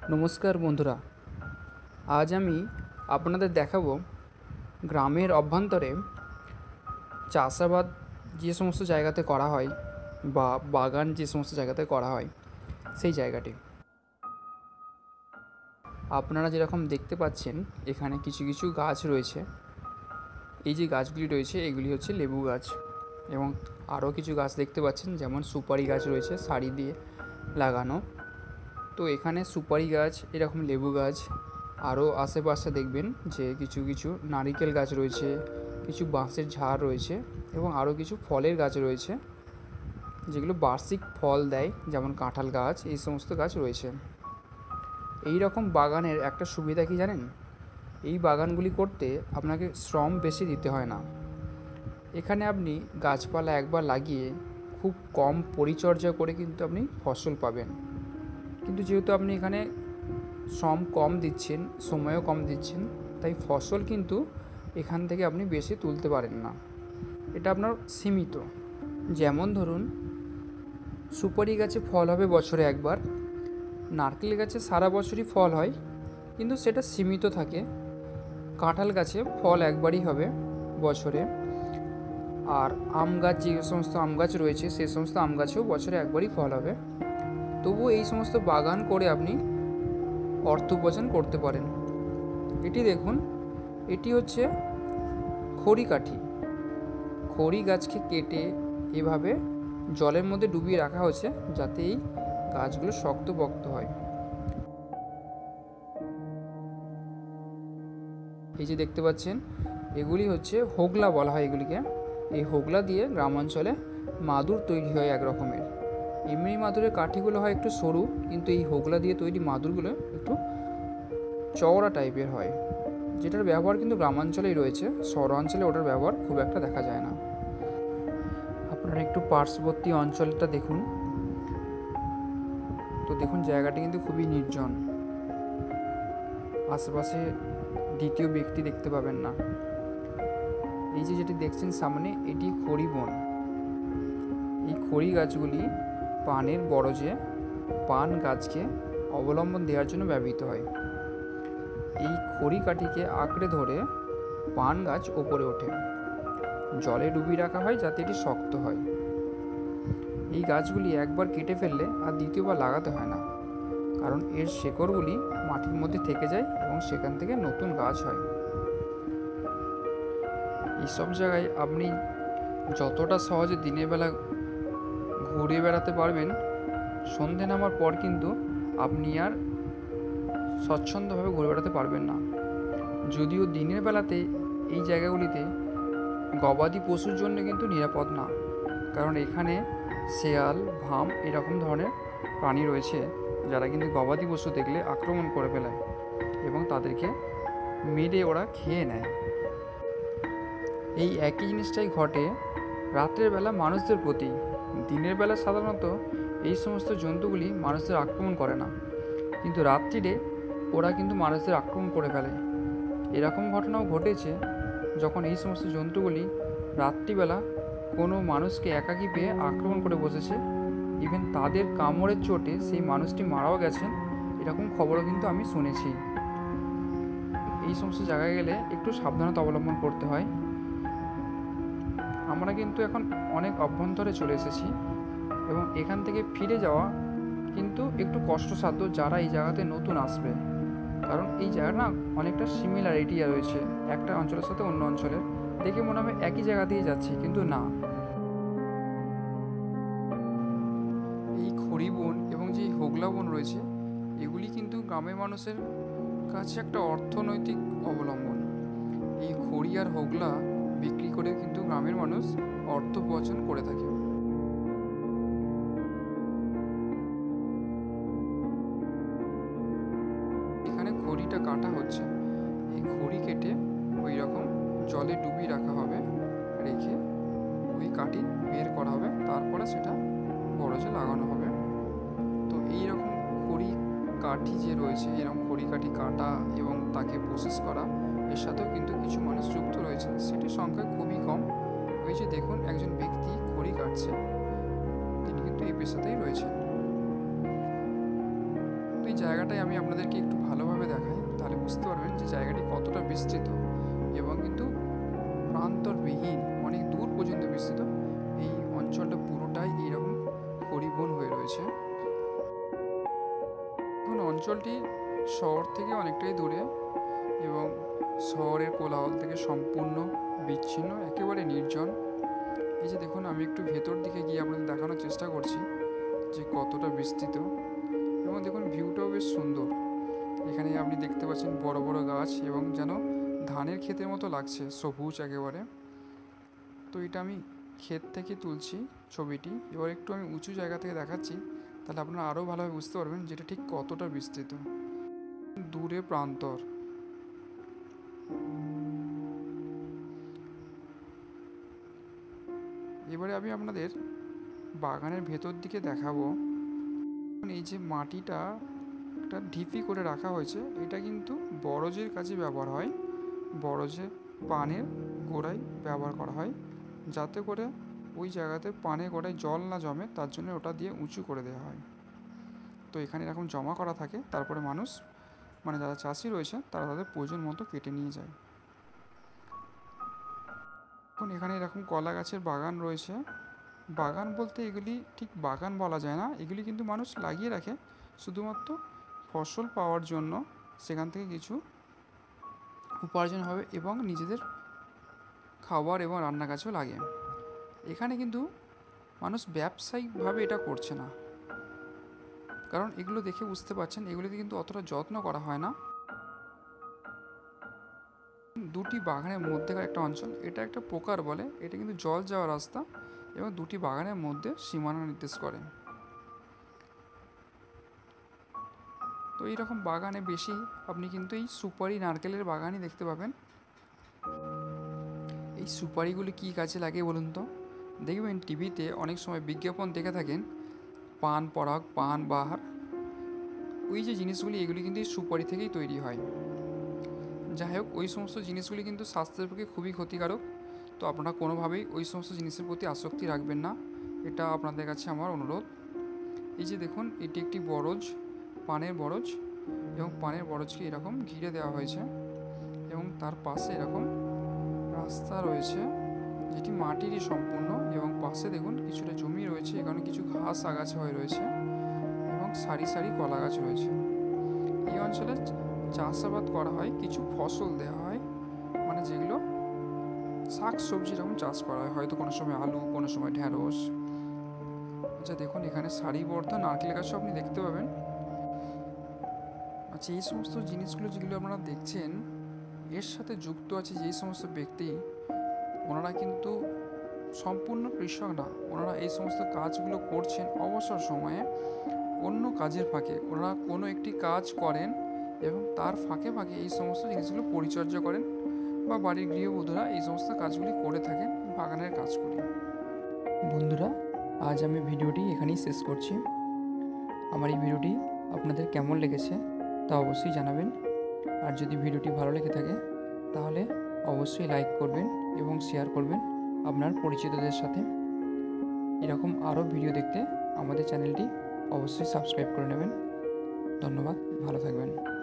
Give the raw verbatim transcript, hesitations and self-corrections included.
নমস্কার বন্ধুরা, আজ আমি আপনাদের দেখাবো গ্রামের অভ্যন্তরে চাষাবাদ যে সমস্ত জায়গাতে করা হয় বা বাগান যে সমস্ত জায়গাতে করা হয় সেই জায়গাটি। আপনারা যেরকম দেখতে পাচ্ছেন এখানে কিছু কিছু গাছ রয়েছে। এই যে গাছগুলি রয়েছে এগুলি হচ্ছে লেবু গাছ, এবং আরও কিছু গাছ দেখতে পাচ্ছেন যেমন সুপারি গাছ রয়েছে সারি দিয়ে লাগানো। তো এখানে সুপারি গাছ, এরকম লেবু গাছ, আরও আশেপাশে দেখবেন যে কিছু কিছু নারিকেল গাছ রয়েছে, কিছু বাঁশের ঝাড় রয়েছে এবং আরও কিছু ফলের গাছ রয়েছে যেগুলো বার্ষিক ফল দেয়, যেমন কাঁঠাল গাছ, এই সমস্ত গাছ রয়েছে। এই রকম বাগানের একটা সুবিধা কি জানেন? এই বাগানগুলি করতে আপনাকে শ্রম বেশি দিতে হয় না। এখানে আপনি গাছপালা একবার লাগিয়ে খুব কম পরিচর্যা করে কিন্তু আপনি ফসল পাবেন। কিন্তু যেহেতু আপনি এখানে শ্রম কম দিচ্ছেন, সময়ও কম দিচ্ছেন, তাই ফসল কিন্তু এখান থেকে আপনি বেশি তুলতে পারেন না, এটা আপনার সীমিত। যেমন ধরুন, সুপারি গাছে ফল হবে বছরে একবার, নারকেল গাছে সারা বছরই ফল হয় কিন্তু সেটা সীমিত থাকে, কাঁঠাল গাছে ফল একবারই হবে বছরে, আর আম গাছ, যে সমস্ত আম গাছ রয়েছে সেই সমস্ত আম গাছেও বছরে একবারই ফল হবে। তবুও এই সমস্ত বাগান করে আপনি অর্থ উপার্জন করতে পারেন। এটি দেখুন, এটি হচ্ছে খড়ি কাঠি। খড়ি গাছকে কেটে এভাবে জলের মধ্যে ডুবিয়ে রাখা হয়েছে যাতে এই গাছগুলো শক্তপোক্ত হয়। এই যে দেখতে পাচ্ছেন এগুলি হচ্ছে হোগলা বলা হয় এগুলিকে। এই হোগলা দিয়ে গ্রামাঞ্চলে মাদুর তৈরি হয় এক রকমের। এমনি মাদুরের কাঠিগুলো হয় একটু সরু, কিন্তু এই হোগলা দিয়ে তৈরি মাদুরগুলো একটু চওড়া টাইপের হয়, যেটার ব্যবহার কিন্তু গ্রামাঞ্চলেই রয়েছে, শহরাঞ্চলে ওটার ব্যবহার খুব একটা দেখা যায় না। আপনারা একটু পার্শ্ববর্তী অঞ্চলটা দেখুন, তো দেখুন জায়গাটি কিন্তু খুবই নির্জন, আশেপাশে দ্বিতীয় ব্যক্তি দেখতে পাবেন না। এই যে যেটি দেখছেন সামনে, এটি খড়ি বন। এই খড়ি গাছগুলি পানের বরজে পান গাছকে অবলম্বন দেওয়ার জন্য ব্যবহৃত হয়। এই খড়ি কাঠিকে আঁকড়ে ধরে পান গাছ ওপরে ওঠে, জলে ডুবিয়ে রাখা হয় যাতে এটি শক্ত হয়। এই গাছগুলি একবার কেটে ফেললে আর দ্বিতীয়বার লাগাতে হয় না, কারণ এর শেকড়গুলি মাটির মধ্যে থেকে যায় এবং সেখান থেকে নতুন গাছ হয়। এইসব জায়গায় আপনি যতটা সহজে দিনের বেলা ঘুরে বেড়াতে পারবেন, সন্ধে নামার পর কিন্তু আপনি আর স্বচ্ছন্দভাবে ঘুরে বেড়াতে পারবেন না। যদিও দিনের বেলাতে এই জায়গাগুলিতে গবাদি পশুর জন্য কিন্তু নিরাপদ না, কারণ এখানে শেয়াল, ভাম এরকম ধরনের প্রাণী রয়েছে যারা কিন্তু গবাদি পশু দেখলে আক্রমণ করে ফেলায় এবং তাদেরকে মেরে ওরা খেয়ে নেয়। এই একই জিনিসটাই ঘটে রাত্রের বেলা মানুষদের প্রতি। দিনের বেলা সাধারণত এই সমস্ত জন্তুগুলি মানুষদের আক্রমণ করে না, কিন্তু রাত্রিরে ওরা কিন্তু মানুষদের আক্রমণ করে ফেলে। এরকম ঘটনাও ঘটেছে যখন এই সমস্ত জন্তুগুলি রাত্রিবেলা কোনো মানুষকে একাকী পেয়ে আক্রমণ করে বসেছে, ইভেন তাদের কামড়ের চোটে সেই মানুষটি মারাও গেছেন, এরকম খবরও কিন্তু আমি শুনেছি। এই সমস্ত জায়গায় গেলে একটু সাবধানতা অবলম্বন করতে হয়। আমরা কিন্তু এখন অনেক অভ্যন্তরে চলে এসেছি এবং এখান থেকে ফিরে যাওয়া কিন্তু একটু কষ্টসাধ্য যারা এই জায়গাতে নতুন আসবে, কারণ এই জায়গাটা না অনেকটা সিমিলারিটি রয়েছে একটা অঞ্চলের সাথে অন্য অঞ্চলের। দেখে মনে হবে একই জায়গা দিয়ে যাচ্ছি, কিন্তু না। এই খড়ি বন এবং যে হোগলা বন রয়েছে এগুলি কিন্তু গ্রামের মানুষের কাছে একটা অর্থনৈতিক অবলম্বন। এই খড়ি আর হোগলা বিক্রি করে কিন্তু গ্রামের মানুষ অর্থ উপার্জন করে থাকে। এখানে খড়িটা কাটা হচ্ছে, এই খড়ি কেটে ওই রকম জলে ডুবিয়ে রাখা হবে, রেখে ওই কাঠি বের করা হবে, তারপরে সেটা বরজে লাগানো হবে। তো এই রকম খড়ি কাঠি যে রয়েছে, এরকম খড়ি কাঠি কাটা এবং তাকে প্রসেস করা, এর সাথেও কিন্তু কিছু মানুষ যুক্ত রয়েছে, সেটির সংখ্যা খুবই কম। ওই যে দেখুন একজন ব্যক্তি খড়ি কাটছে, তিনি কিন্তু এই পেশাতেই রয়েছেন। তো এই জায়গাটাই আমি আপনাদেরকে একটু ভালোভাবে দেখাই, তাহলে বুঝতে পারবেন যে জায়গাটি কতটা বিস্তৃত এবং কিন্তু প্রান্তরবিহীন, অনেক দূর পর্যন্ত বিস্তৃত। এই অঞ্চলটা পুরোটাই এইরকম হরিবন হয়ে রয়েছে। এখন অঞ্চলটি শহর থেকে অনেকটাই দূরে এবং শহরের কোলাহল থেকে সম্পূর্ণ বিচ্ছিন্ন, একেবারে নির্জন। এই যে দেখুন, আমি একটু ভেতর দিকে গিয়ে আপনাদের দেখানোর চেষ্টা করছি যে কতটা বিস্তৃত, এবং দেখুন ভিউটাও বেশ সুন্দর। এখানে আপনি দেখতে পাচ্ছেন বড় বড় গাছ এবং যেন ধানের ক্ষেতের মতো লাগছে, সবুজ একেবারে। তো এটা আমি ক্ষেত থেকে তুলছি ছবিটি, এবার একটু আমি উঁচু জায়গা থেকে দেখাচ্ছি, তাহলে আপনারা আরও ভালোভাবে বুঝতে পারবেন যেটা ঠিক কতটা বিস্তৃত। দূরে প্রান্তর। এবারে আমি আপনাদের বাগানের ভেতর দিকে দেখাবো। এই যে মাটিটা একটা ঢিপি করে রাখা হয়েছে, এটা কিন্তু বরজের কাজে ব্যবহার হয়। বরজে পানের গোড়ায় ব্যবহার করা হয়, যাতে করে ওই জায়গাতে পানের গোড়ায় জল না জমে, তার জন্য ওটা দিয়ে উঁচু করে দেওয়া হয়। তো এখানে এরকম জমা করা থাকে, তারপরে মানুষ মানে যারা চাষি রয়েছে তারা তাদের প্রয়োজন মতো কেটে নিয়ে যায়। এখন এখানে এরকম কলা গাছের বাগান রয়েছে। বাগান বলতে এগুলি ঠিক বাগান বলা যায় না, এগুলি কিন্তু মানুষ লাগিয়ে রাখে শুধুমাত্র ফসল পাওয়ার জন্য, সেখান থেকে কিছু উপার্জন হবে এবং নিজেদের খাবার এবং রান্না কাজেও লাগে। এখানে কিন্তু মানুষ ব্যবসায়িকভাবে এটা করছে না, কারণ এগুলো দেখে বুঝতে পারছেন এগুলিতে কিন্তু অতটা যত্ন করা হয় না। দুটি বাগানের মধ্যেকার একটা অঞ্চল, এটা একটা প্রকার বলে, এটা কিন্তু জল যাওয়ার রাস্তা এবং দুটি বাগানের মধ্যে সীমানা নির্দেশ করে। তো এইরকম বাগানে বেশি আপনি কিন্তু এই সুপারি নারকেলের বাগানই দেখতে পাবেন। এই সুপারিগুলি কী কাজে লাগে বলুন তো? দেখবেন টিভিতে অনেক সময় বিজ্ঞাপন দেখে থাকেন, পান পরাগ, পান বাহার, ওই যে জিনিসগুলি এগুলি কিন্তু এই সুপারি থেকেই তৈরি হয়। যাই হোক, ওই সমস্ত জিনিসগুলি কিন্তু স্বাস্থ্যের পক্ষে খুবই ক্ষতিকারক। তো আপনারা কোনোভাবেই ওই সমস্ত জিনিসের প্রতি আসক্তি রাখবেন না, এটা আপনাদের কাছে আমার অনুরোধ। এই যে দেখুন, এটি একটি বরজ, পানের বরজ, এবং পানের বরজকে এরকম ঘিরে দেওয়া হয়েছে এবং তার পাশে এরকম রাস্তা রয়েছে যেটি মাটিরই সম্পূর্ণ, এবং পাশে দেখুন কিছুটা জমি রয়েছে, এখানে কিছু ঘাস আগাছা হয়ে রয়েছে এবং সারি সারি কলা গাছ রয়েছে। এই অঞ্চলে চাষাবাদ করা হয়, কিছু ফসল দেওয়া হয়, মানে যেগুলো শাক সবজি এরকম চাষ করা হয়, হয়তো কোনো সময় আলু, কোনো সময় ঢ্যাঁড়স। আচ্ছা দেখুন, এখানে সারিবদ্ধ নারকেল গাছও আপনি দেখতে পাবেন। আচ্ছা, এই সমস্ত জিনিসগুলো যেগুলো আপনারা দেখছেন, এর সাথে যুক্ত আছে যেই সমস্ত ব্যক্তি, ওনারা কিন্তু সম্পূর্ণ কৃষক না, ওনারা এই সমস্ত কাজগুলো করছেন অবসর সময়ে, অন্য কাজের ফাঁকে ওনারা কোনো একটি কাজ করেন এবং তার ফাঁকে ফাঁকে এই সমস্ত জিনিসগুলো পরিচর্যা করেন, বা বাড়ির গৃহবধূরা এই সমস্ত কাজগুলি করে থাকেন, বাগানের কাজগুলি। বন্ধুরা, আজ আমি ভিডিওটি এখানেই শেষ করছি। আমার এই ভিডিওটি আপনাদের কেমন লেগেছে তা অবশ্যই জানাবেন, আর যদি ভিডিওটি ভালো লেগে থাকে তাহলে অবশ্যই লাইক করবেন এবং শেয়ার করবেন আপনার পরিচিতদের সাথে। এরকম আরও ভিডিও দেখতে আমাদের চ্যানেলটি অবশ্যই সাবস্ক্রাইব করে নেবেন। ধন্যবাদ, ভালো থাকবেন।